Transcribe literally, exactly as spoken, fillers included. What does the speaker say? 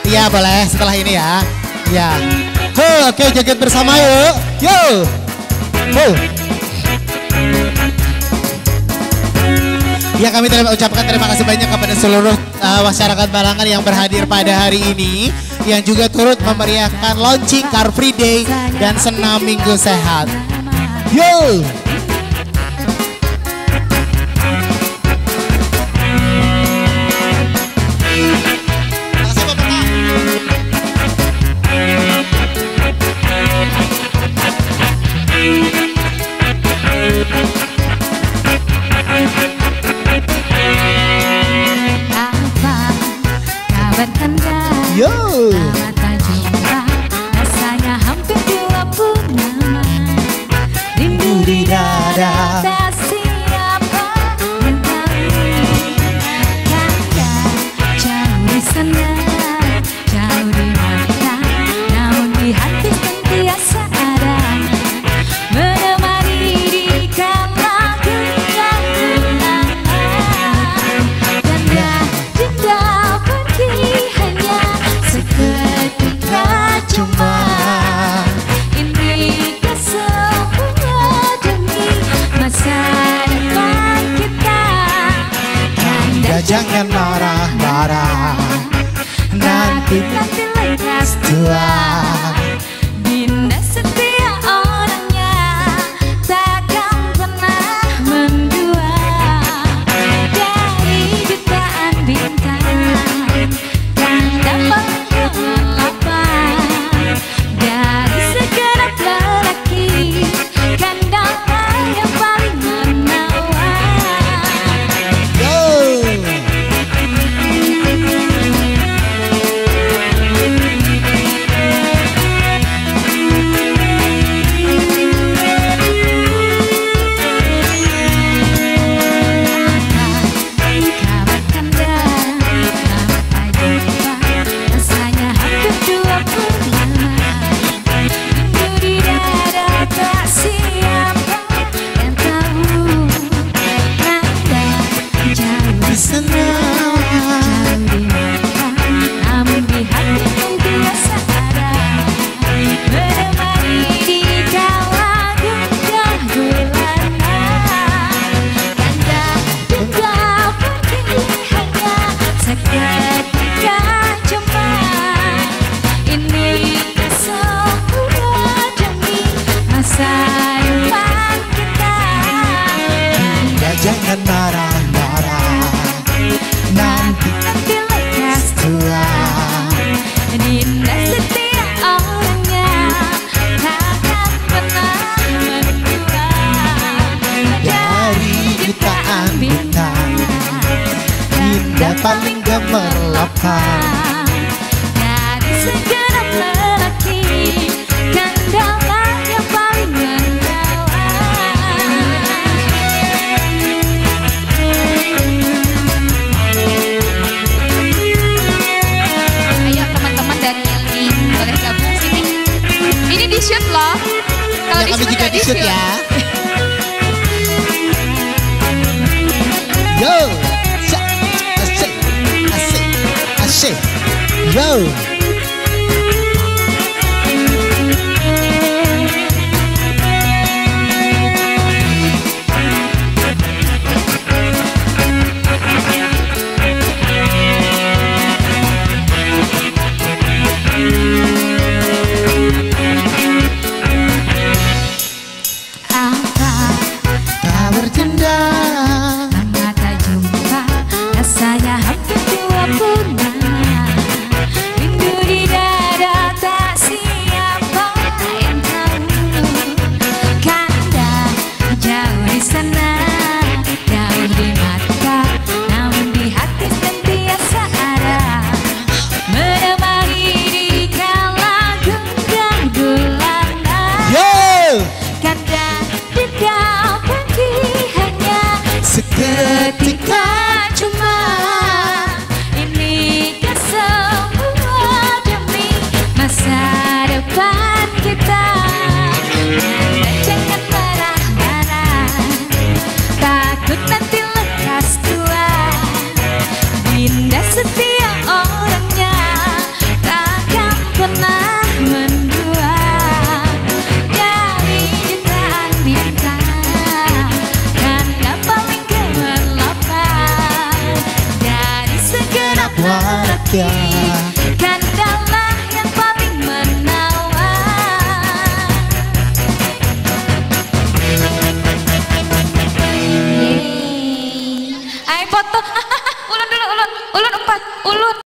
Iya boleh setelah ini ya. Ya. Huh, oke joget bersama yuk. Yo. Huh. Ya kami terima, ucapkan terima kasih banyak kepada seluruh uh, masyarakat Balangan yang berhadir pada hari ini. Yang juga turut memeriahkan launching Car Free Day dan Senam Minggu Sehat. Yo. Yo. Tak jumpa, rasanya hampir dua purnama. Rindu di dada, tak siapa yang tahu. Kanda jauh di sana, jauh di mata, namun di hati sentiasa ada. Menemani di kala gundah gulana. Kanda cinta pergi hanya seketika cuma. Ini kesemuanya demi masa depan kita. Kanda jangan marah-marah, nanti nanti lekas tua. Dinda setia orangnya, takkan pernah mendua. Dari jutaan bintang, Kanda paling gemerlapan. Dari segenap lelaki, Kanda yang paling menawan. Yo. Kabar Kanda, lama tak jumpa, rasanya hampir dua purnama. Rindu di dada, tak siapa yang tahu. Kanda jauh di sana, jauh di mata, namun di hati sentiasa ada. Menemani di kala gundah gulana. Kanda juga pergi hanya seketika cuma. Ini kesemuanya demi masa depan kita. Kanda jangan marah-marah, nanti Nanti lekas tua. Dinda setia orangnya, takkan pernah mendua. Dari jutaan bintang, Dinda paling gemerlapan. Dari segenap lelaki, Kanda lah yang paling menawan. Ayo teman-teman dari Yeldi, boleh gabung sini. Ini di shoot loh. Kalau Ya di kami shoot juga nggak di shoot di-shoot. ya. Yo. Sa- Asik, asik, asik. Yo. Apa Kabar janda, lama tak jumpa, rasanya hampir dua purnama. Rindu di dada, Dah.